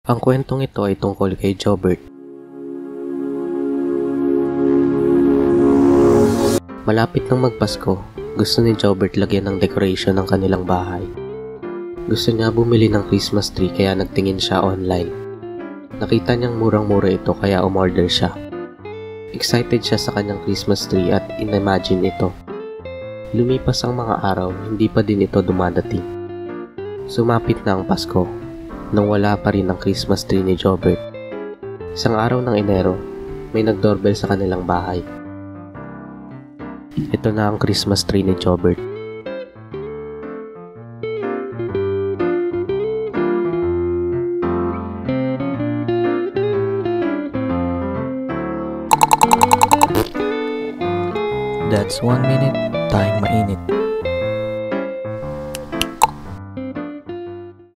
Ang kwentong ito ay tungkol kay Jobert. Malapit nang magpasko, gusto ni Jobert lagyan ng decoration ng kanilang bahay. Gusto niya bumili ng Christmas tree kaya nagtingin siya online. Nakita niyang murang-mura ito kaya umorder siya. Excited siya sa kanyang Christmas tree at inimagine ito. Lumipas ang mga araw, hindi pa din ito dumadating. Sumapit na ang Pasko, nang wala pa rin ang Christmas tree ni Jobert. Isang araw ng Enero, may nag-doorbell sa kanilang bahay. Ito na ang Christmas tree ni Jobert. That's 1 minute, tayong mainit.